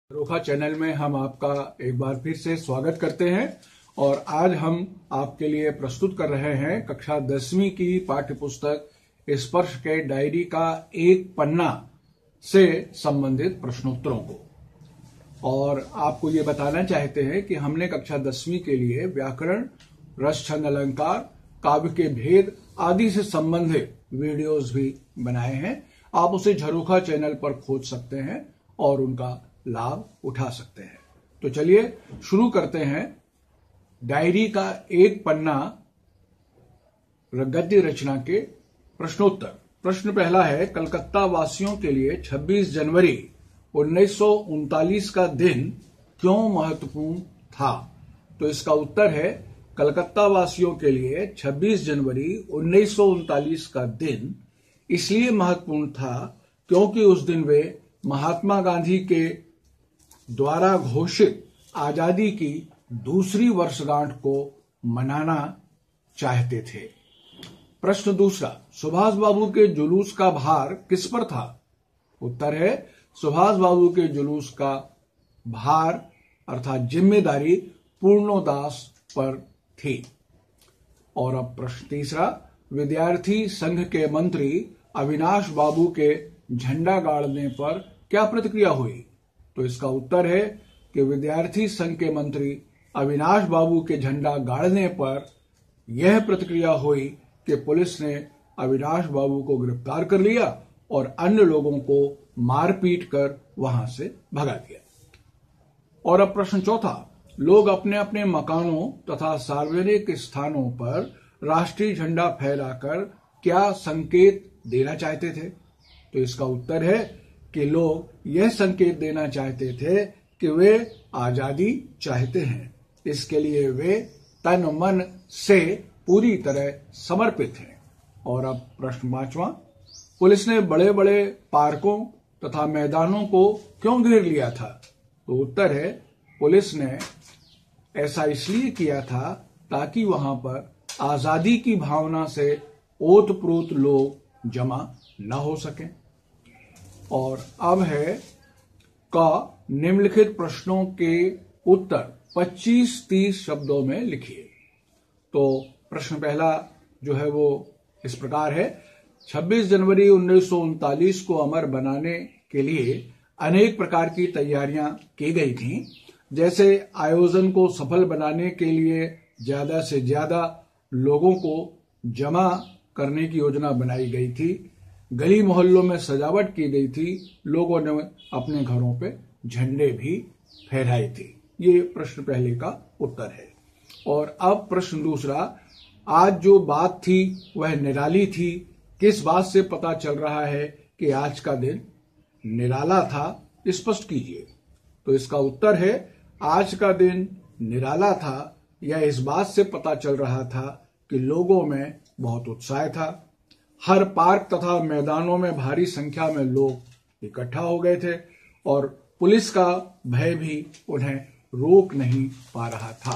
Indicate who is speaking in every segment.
Speaker 1: झरोखा channel में हम आपका एक बार फिर से स्वागत करते हैं और आज हम आपके लिए प्रस्तुत कर रहे हैं कक्षा 10वीं की पाठ्य पुस्तक स्पर्श के डायरी का एक पन्ना से संबंधित प्रश्नोत्तरों को। और आपको ये बताना चाहते हैं कि हमने कक्षा 10वीं के लिए व्याकरण, रस, छंद, अलंकार, काव्य के भेद आदि से संबंधित वीडियोस भी बनाए हैं। आप उसे झरोखा चैनल पर खोज सकते हैं और उनका लाभ उठा सकते हैं। तो चलिए शुरू करते हैं डायरी का एक पन्ना गद्य रचना के प्रश्नोत्तर। प्रश्न पहला है, कलकत्ता वासियों के लिए 26 जनवरी 1939 का दिन क्यों महत्वपूर्ण था? तो इसका उत्तर है, कलकत्ता वासियों के लिए 26 जनवरी 1939 का दिन इसलिए महत्वपूर्ण था क्योंकि उस दिन वे महात्मा गांधी के द्वारा घोषित आजादी की दूसरी वर्षगांठ को मनाना चाहते थे। प्रश्न दूसरा, सुभाष बाबू के जुलूस का भार किस पर था? उत्तर है, सुभाष बाबू के जुलूस का भार अर्थात जिम्मेदारी पूर्णोदास पर थी। और अब प्रश्न तीसरा, विद्यार्थी संघ के मंत्री अविनाश बाबू के झंडा गाड़ने पर क्या प्रतिक्रिया हुई? तो इसका उत्तर है कि विद्यार्थी संघ के मंत्री अविनाश बाबू के झंडा गाड़ने पर यह प्रतिक्रिया हुई कि पुलिस ने अविनाश बाबू को गिरफ्तार कर लिया और अन्य लोगों को मारपीट कर वहां से भगा दिया। और अब प्रश्न चौथा, लोग अपने अपने मकानों तथा सार्वजनिक स्थानों पर राष्ट्रीय झंडा फहराकर क्या संकेत देना चाहते थे? तो इसका उत्तर है कि लोग यह संकेत देना चाहते थे कि वे आजादी चाहते हैं। इसके लिए वे तन मन से पूरी तरह समर्पित हैं। और अब प्रश्न पांचवा, पुलिस ने बड़े बड़े पार्कों तथा मैदानों को क्यों घेर लिया था? तो उत्तर है, पुलिस ने ऐसा इसलिए किया था ताकि वहां पर आजादी की भावना से ओतप्रोत लोग जमा न हो सकें। और अब है का निम्नलिखित प्रश्नों के उत्तर 25-30 शब्दों में लिखिए। तो प्रश्न पहला जो है वो इस प्रकार है, 26 जनवरी 1939 को अमर बनाने के लिए अनेक प्रकार की तैयारियां की गई थीं। जैसे आयोजन को सफल बनाने के लिए ज्यादा से ज्यादा लोगों को जमा करने की योजना बनाई गई थी, गली मोहल्लों में सजावट की गई थी, लोगों ने अपने घरों पे झंडे भी फहराए थे। ये प्रश्न पहले का उत्तर है। और अब प्रश्न दूसरा, आज जो बात थी वह निराली थी, किस बात से पता चल रहा है कि आज का दिन निराला था? स्पष्ट कीजिए। तो इसका उत्तर है, आज का दिन निराला था यह इस बात से पता चल रहा था कि लोगों में बहुत उत्साह था। हर पार्क तथा मैदानों में भारी संख्या में लोग इकट्ठा हो गए थे और पुलिस का भय भी उन्हें रोक नहीं पा रहा था।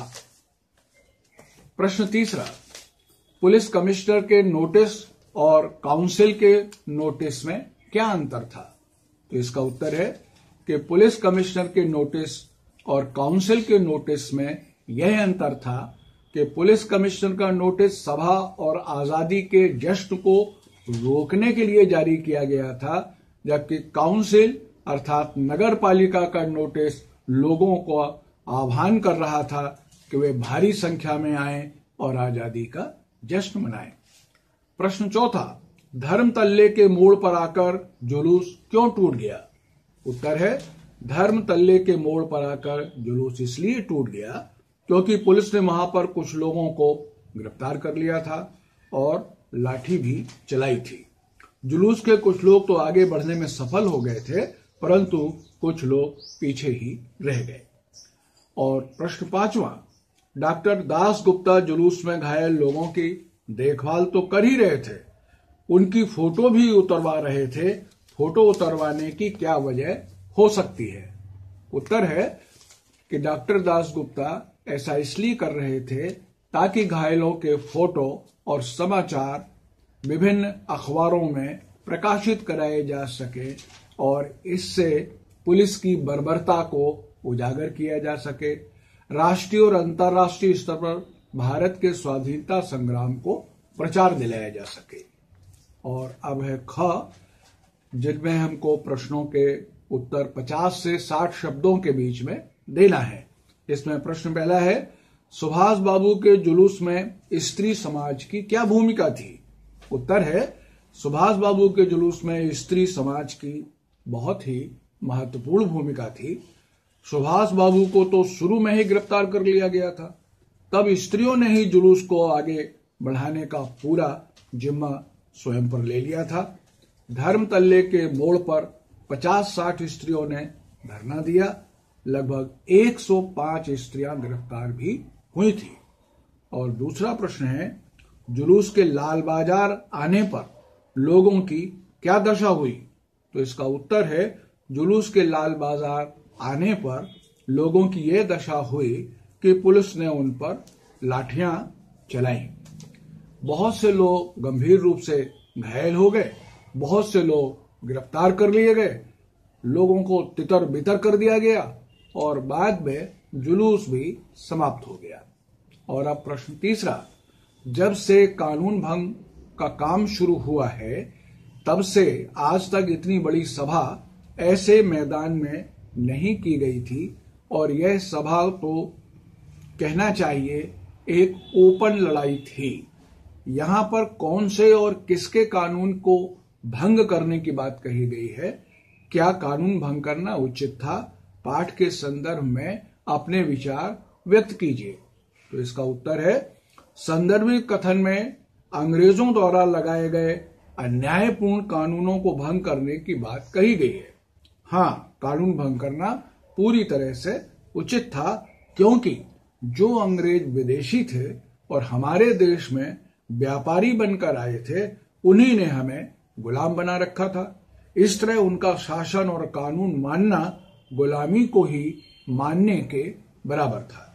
Speaker 1: प्रश्न तीसरा, पुलिस कमिश्नर के नोटिस और काउंसिल के नोटिस में क्या अंतर था? तो इसका उत्तर है कि पुलिस कमिश्नर के नोटिस और काउंसिल के नोटिस में यह अंतर था कि पुलिस कमिश्नर का नोटिस सभा और आजादी के जश्न को रोकने के लिए जारी किया गया था, जबकि काउंसिल अर्थात नगर पालिका का नोटिस लोगों को आह्वान कर रहा था कि वे भारी संख्या में आएं और आजादी का जश्न मनाएं। प्रश्न चौथा, धर्म तल्ले के मोड़ पर आकर जुलूस क्यों टूट गया? उत्तर है, धर्म तल्ले के मोड़ पर आकर जुलूस इसलिए टूट गया क्योंकि पुलिस ने वहां पर कुछ लोगों को गिरफ्तार कर लिया था और लाठी भी चलाई थी। जुलूस के कुछ लोग तो आगे बढ़ने में सफल हो गए थे, परंतु कुछ लोग पीछे ही रह गए। और प्रश्न पांचवा, डॉक्टर दास गुप्ता जुलूस में घायल लोगों की देखभाल तो कर ही रहे थे, उनकी फोटो भी उतरवा रहे थे। फोटो उतरवाने की क्या वजह हो सकती है? उत्तर है कि डॉक्टर दास गुप्ता ऐसा इसलिए कर रहे थे ताकि घायलों के फोटो और समाचार विभिन्न अखबारों में प्रकाशित कराए जा सके और इससे पुलिस की बर्बरता को उजागर किया जा सके, राष्ट्रीय और अंतर्राष्ट्रीय स्तर पर भारत के स्वाधीनता संग्राम को प्रचार दिलाया जा सके। और अब है ख, जिनमें हमको प्रश्नों के उत्तर 50 से 60 शब्दों के बीच में देना है। इसमें प्रश्न पहला है, सुभाष बाबू के जुलूस में स्त्री समाज की क्या भूमिका थी? उत्तर है, सुभाष बाबू के जुलूस में स्त्री समाज की बहुत ही महत्वपूर्ण भूमिका थी। सुभाष बाबू को तो शुरू में ही गिरफ्तार कर लिया गया था, तब स्त्रियों ने ही जुलूस को आगे बढ़ाने का पूरा जिम्मा स्वयं पर ले लिया था। धर्म तल्ले के मोड़ पर 50-60 स्त्रियों ने धरना दिया। लगभग 105 स्त्रियां गिरफ्तार भी हुई थी। और दूसरा प्रश्न है, जुलूस के लाल बाजार आने पर लोगों की क्या दशा हुई? तो इसका उत्तर है, जुलूस के लाल बाजार आने पर लोगों की यह दशा हुई कि पुलिस ने उन पर लाठियां चलाई। बहुत से लोग गंभीर रूप से घायल हो गए, बहुत से लोग गिरफ्तार कर लिए गए, लोगों को तितर बितर कर दिया गया और बाद में जुलूस भी समाप्त हो गया। और अब प्रश्न तीसरा, जब से कानून भंग का काम शुरू हुआ है तब से आज तक इतनी बड़ी सभा ऐसे मैदान में नहीं की गई थी, और यह सभा तो कहना चाहिए एक ओपन लड़ाई थी। यहां पर कौन से और किसके कानून को भंग करने की बात कही गई है? क्या कानून भंग करना उचित था? पाठ के संदर्भ में अपने विचार व्यक्त कीजिए। तो इसका उत्तर है, संदर्भित कथन में अंग्रेजों द्वारा लगाए गए अन्यायपूर्ण कानूनों को भंग करने की बात कही गई है। हाँ, कानून भंग करना पूरी तरह से उचित था, क्योंकि जो अंग्रेज विदेशी थे और हमारे देश में व्यापारी बनकर आए थे, उन्हीं ने हमें गुलाम बना रखा था। इस तरह उनका शासन और कानून मानना गुलामी को ही मानने के बराबर था।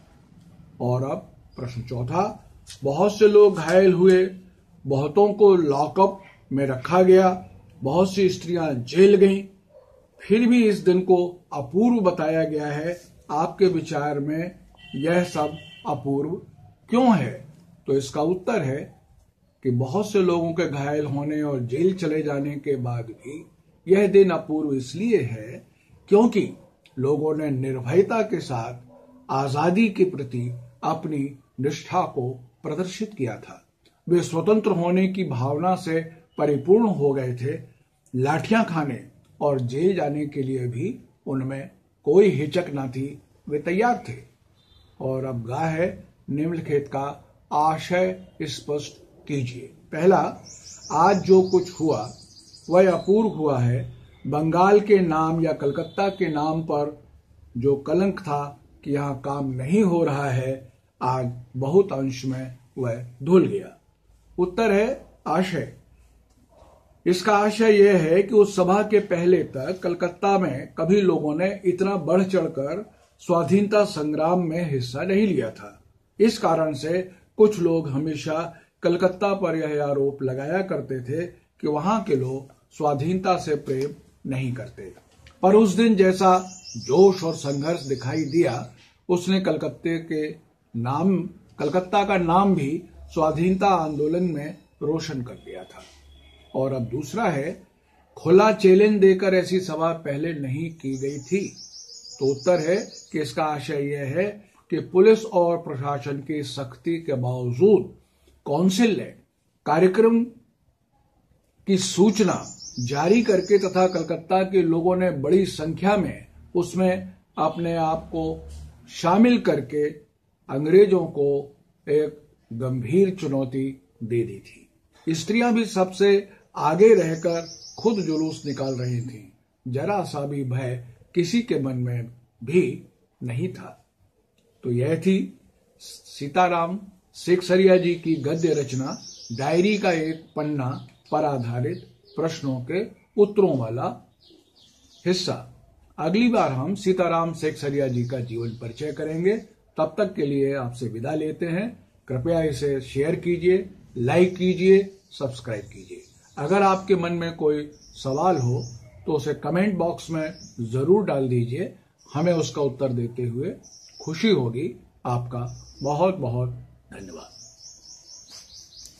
Speaker 1: और अब प्रश्न चौथा, बहुत से लोग घायल हुए, बहुतों को लॉकअप में रखा गया, बहुत सी स्त्रियां जेल गईं, फिर भी इस दिन को अपूर्व बताया गया है। आपके विचार में यह सब अपूर्व क्यों है? तो इसका उत्तर है कि बहुत से लोगों के घायल होने और जेल चले जाने के बाद भी यह दिन अपूर्व इसलिए है क्योंकि लोगों ने निर्भयता के साथ आजादी के प्रति अपनी निष्ठा को प्रदर्शित किया था। वे स्वतंत्र होने की भावना से परिपूर्ण हो गए थे। लाठियां खाने और जेल जाने के लिए भी उनमें कोई हिचक न थी, वे तैयार थे। और अब गा है, निम्नलिखित का आशय स्पष्ट कीजिए। पहला, आज जो कुछ हुआ वह अपूर्व हुआ है। बंगाल के नाम या कलकत्ता के नाम पर जो कलंक था कि यहाँ काम नहीं हो रहा है, आज बहुत अंश में वह धुल गया। उत्तर है आशय। इसका आशय यह है कि उस सभा के पहले तक कलकत्ता में कभी लोगों ने इतना बढ़ चढ़कर स्वाधीनता संग्राम में हिस्सा नहीं लिया था। इस कारण से कुछ लोग हमेशा कलकत्ता पर यह आरोप लगाया करते थे कि वहां के लोग स्वाधीनता से प्रेम नहीं करते। पर उस दिन जैसा जोश और संघर्ष दिखाई दिया, उसने कलकत्ता का नाम भी स्वाधीनता आंदोलन में रोशन कर दिया था। और अब दूसरा है, खुला चैलेंज देकर ऐसी सभा पहले नहीं की गई थी। तो उत्तर है कि इसका आशय यह है कि पुलिस और प्रशासन की सख्ती के बावजूद काउंसिल ने कार्यक्रम की सूचना जारी करके तथा कलकत्ता के लोगों ने बड़ी संख्या में उसमें अपने आप को शामिल करके अंग्रेजों को एक गंभीर चुनौती दे दी थी। स्त्रियां भी सबसे आगे रहकर खुद जुलूस निकाल रही थीं। जरा सा भी भय किसी के मन में भी नहीं था। तो यह थी सीताराम सेकसरिया जी की गद्य रचना डायरी का एक पन्ना पर आधारित प्रश्नों के उत्तरों वाला हिस्सा। अगली बार हम सीताराम सेकसरिया जी का जीवन परिचय करेंगे। तब तक के लिए आपसे विदा लेते हैं। कृपया इसे शेयर कीजिए, लाइक कीजिए, सब्सक्राइब कीजिए। अगर आपके मन में कोई सवाल हो तो तो उसे कमेंट बॉक्स में जरूर डाल दीजिए। हमें उसका उत्तर देते हुए खुशी होगी। आपका बहुत बहुत धन्यवाद।